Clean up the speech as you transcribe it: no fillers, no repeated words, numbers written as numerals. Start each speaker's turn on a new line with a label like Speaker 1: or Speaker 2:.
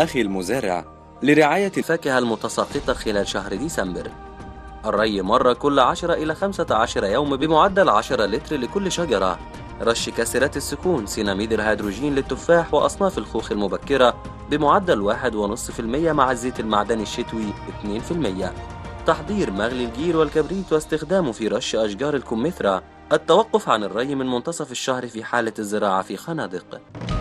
Speaker 1: أخي المزارع، لرعاية الفاكهة المتساقطة خلال شهر ديسمبر، الري مرة كل 10 إلى 15 يوم بمعدل 10 لتر لكل شجرة. رش كاسرات السكون سيناميد الهيدروجين للتفاح وأصناف الخوخ المبكرة بمعدل 1.5% مع الزيت المعدني الشتوي 2%. تحضير مغلي الجير والكبريت واستخدامه في رش أشجار الكمثرى. التوقف عن الري من منتصف الشهر في حالة الزراعة في خنادق.